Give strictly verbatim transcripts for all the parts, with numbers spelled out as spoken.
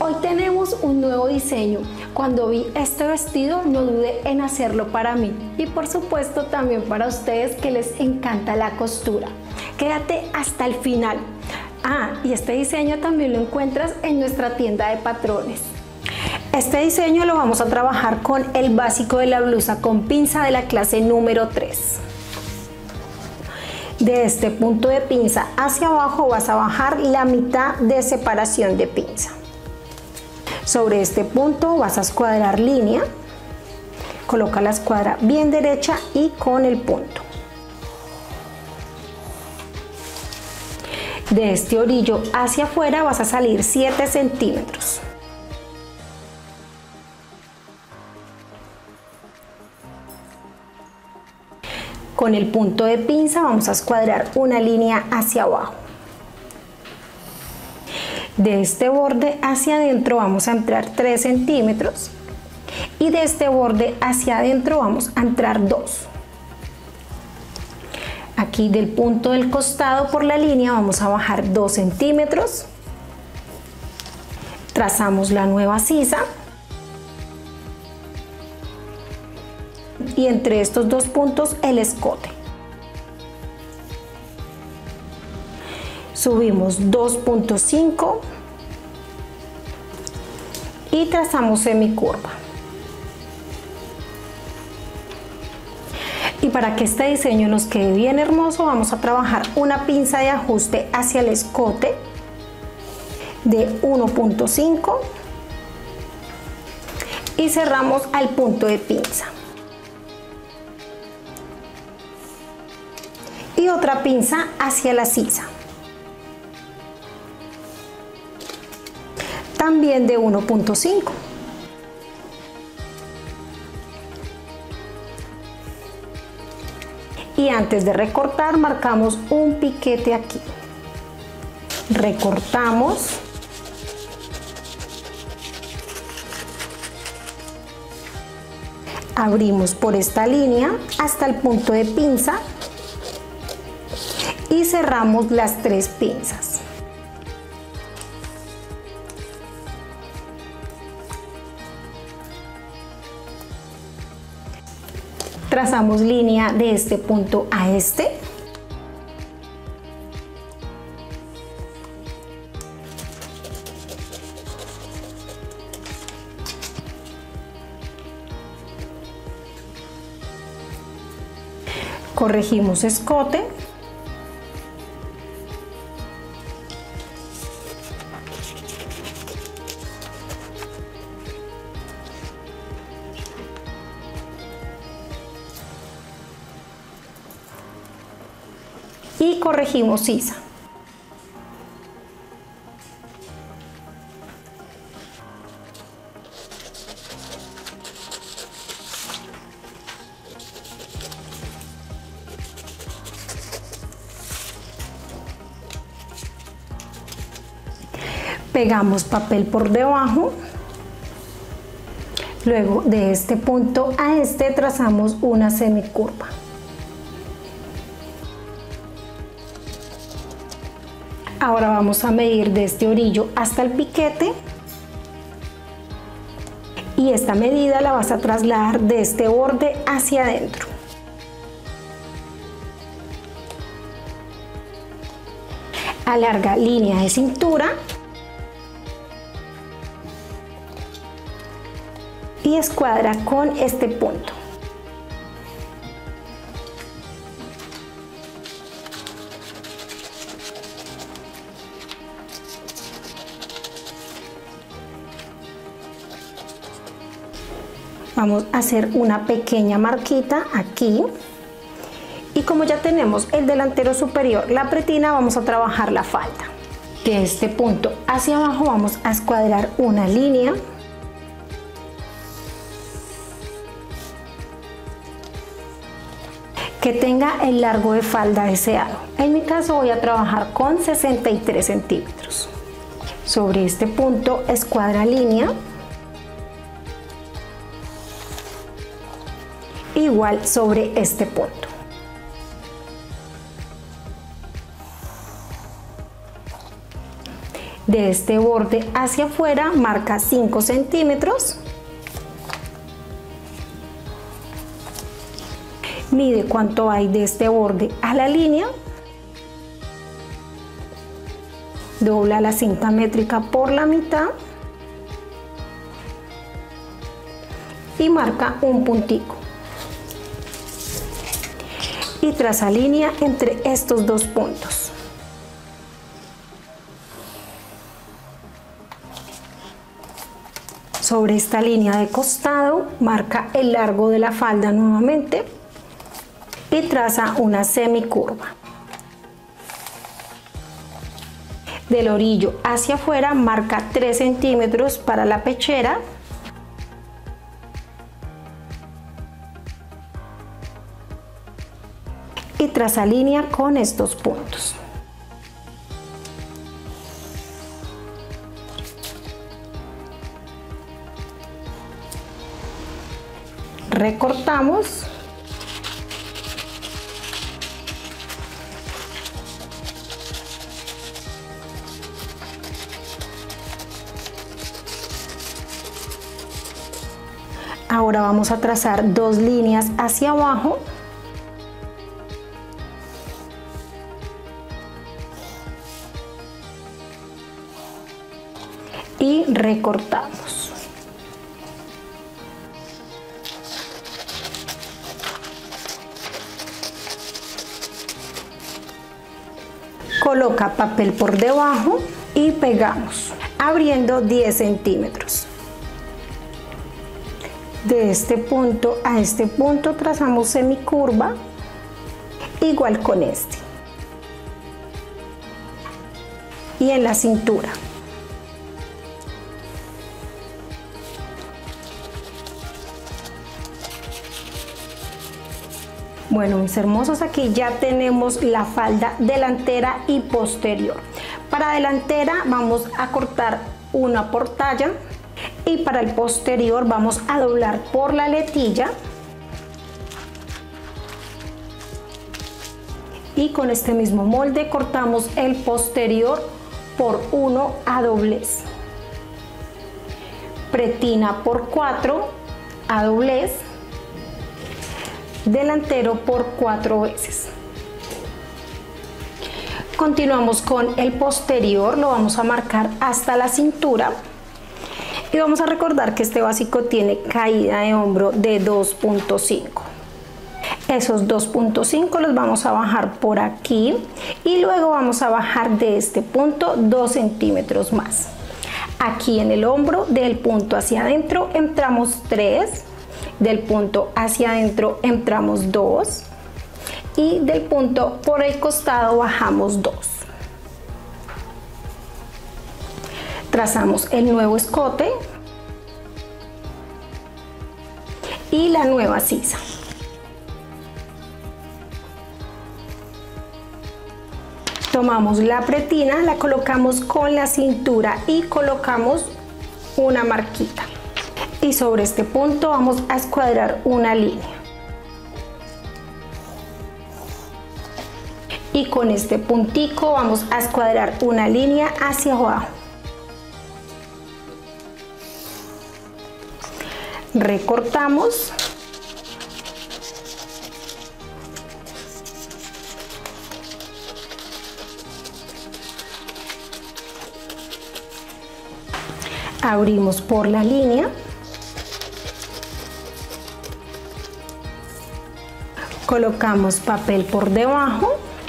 Hoy tenemos un nuevo diseño. Cuando vi este vestido no dudé en hacerlo para mí y por supuesto también para ustedes que les encanta la costura. Quédate hasta el final. Ah, y este diseño también lo encuentras en nuestra tienda de patrones. Este diseño lo vamos a trabajar con el básico de la blusa con pinza de la clase número tres. De este punto de pinza hacia abajo vas a bajar la mitad de separación de pinza. Sobre este punto vas a escuadrar línea, coloca la escuadra bien derecha y con el punto. De este orillo hacia afuera vas a salir siete centímetros. Con el punto de pinza vamos a escuadrar una línea hacia abajo. De este borde hacia adentro vamos a entrar tres centímetros y de este borde hacia adentro vamos a entrar dos. Aquí del punto del costado por la línea vamos a bajar dos centímetros. Trazamos la nueva sisa. Y entre estos dos puntos el escote. Subimos dos punto cinco y trazamos semicurva. Y para que este diseño nos quede bien hermoso vamos a trabajar una pinza de ajuste hacia el escote de uno punto cinco y cerramos al punto de pinza. Y otra pinza hacia la sisa, también de uno punto cinco. Y antes de recortar marcamos un piquete aquí, recortamos, abrimos por esta línea hasta el punto de pinza y cerramos las tres pinzas. Trazamos línea de este punto a este. Corregimos escote. Y corregimos sisa. Pegamos papel por debajo. Luego de este punto a este trazamos una semicurva. Ahora vamos a medir de este orillo hasta el piquete y esta medida la vas a trasladar de este borde hacia adentro. Alarga línea de cintura y escuadra con este punto. Vamos a hacer una pequeña marquita aquí y como ya tenemos el delantero superior, la pretina, vamos a trabajar la falda. De este punto hacia abajo vamos a escuadrar una línea que tenga el largo de falda deseado. En mi caso voy a trabajar con sesenta y tres centímetros. Sobre este punto escuadra línea. Igual sobre este punto. De este borde hacia afuera marca cinco centímetros. Mide cuánto hay de este borde a la línea. Dobla la cinta métrica por la mitad. Y marca un puntico. Y traza línea entre estos dos puntos. Sobre esta línea de costado, marca el largo de la falda nuevamente y traza una semicurva. Del orillo hacia afuera, marca tres centímetros para la pechera. Y traza línea con estos puntos. Recortamos. Ahora vamos a trazar dos líneas hacia abajo. Y recortamos. Coloca papel por debajo y pegamos, abriendo diez centímetros. De este punto a este punto trazamos semicurva, igual con este. Y en la cintura. Bueno, mis hermosos, aquí ya tenemos la falda delantera y posterior. Para delantera vamos a cortar una por talla y para el posterior vamos a doblar por la letilla. Y con este mismo molde cortamos el posterior por uno a doblez. Pretina por cuatro a doblez. Delantero por cuatro veces. Continuamos con el posterior, lo vamos a marcar hasta la cintura y vamos a recordar que este básico tiene caída de hombro de dos punto cinco. Esos dos punto cinco los vamos a bajar por aquí y luego vamos a bajar de este punto dos centímetros más. Aquí en el hombro, del punto hacia adentro entramos tres. Del punto hacia adentro entramos dos y del punto por el costado bajamos dos. Trazamos el nuevo escote y la nueva sisa. Tomamos la pretina, la colocamos con la cintura y colocamos una marquita. Y sobre este punto vamos a escuadrar una línea. Y con este puntico vamos a escuadrar una línea hacia abajo. Recortamos. Abrimos por la línea. Colocamos papel por debajo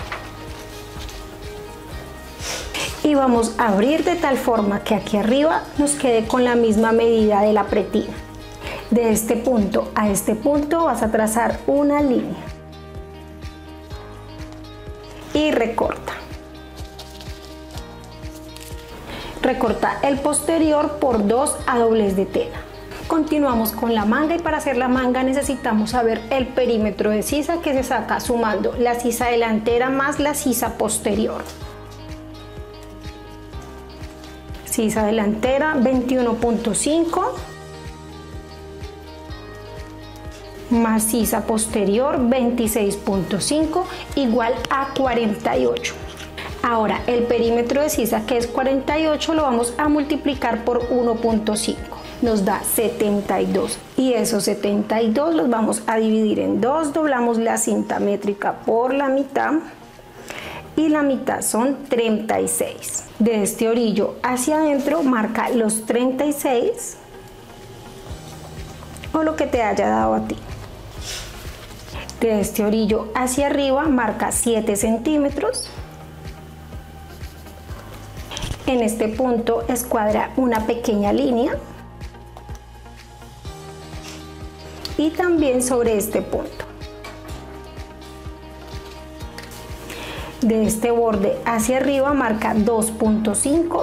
y vamos a abrir de tal forma que aquí arriba nos quede con la misma medida de la pretina. De este punto a este punto vas a trazar una línea y recorta. Recorta el posterior por dos a doblez de tela. Continuamos con la manga y para hacer la manga necesitamos saber el perímetro de sisa que se saca sumando la sisa delantera más la sisa posterior. Sisa delantera veintiuno punto cinco más sisa posterior veintiséis punto cinco igual a cuarenta y ocho. Ahora el perímetro de sisa, que es cuarenta y ocho, lo vamos a multiplicar por uno punto cinco, nos da setenta y dos, y esos setenta y dos los vamos a dividir en dos, doblamos la cinta métrica por la mitad y la mitad son treinta y seis. De este orillo hacia adentro marca los treinta y seis o lo que te haya dado a ti. De este orillo hacia arriba marca siete centímetros. En este punto escuadra una pequeña línea y también sobre este punto. De este borde hacia arriba marca dos punto cinco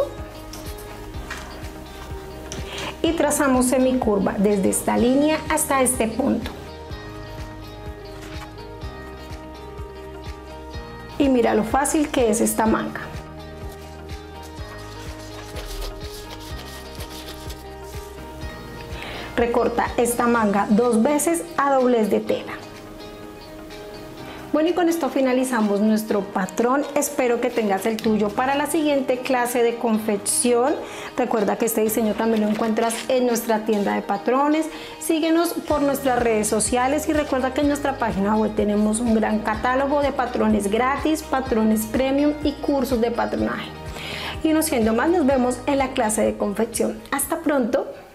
y trazamos semicurva desde esta línea hasta este punto. Y mira lo fácil que es esta manga. Recorta esta manga dos veces a doblez de tela. Bueno, y con esto finalizamos nuestro patrón. Espero que tengas el tuyo para la siguiente clase de confección. Recuerda que este diseño también lo encuentras en nuestra tienda de patrones. Síguenos por nuestras redes sociales y recuerda que en nuestra página web tenemos un gran catálogo de patrones gratis, patrones premium y cursos de patronaje. Y no siendo más, nos vemos en la clase de confección. Hasta pronto.